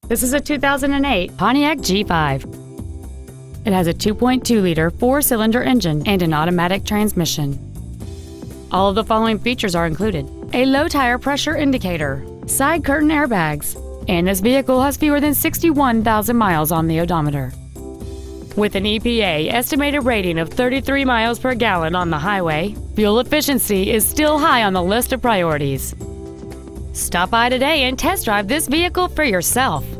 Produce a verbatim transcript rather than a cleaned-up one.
This is a two thousand eight Pontiac G five. It has a two point two liter four-cylinder engine and an automatic transmission. All of the following features are included: a low tire pressure indicator, side curtain airbags, and this vehicle has fewer than sixty-one thousand miles on the odometer. With an E P A estimated rating of thirty-three miles per gallon on the highway, fuel efficiency is still high on the list of priorities. Stop by today and test drive this vehicle for yourself.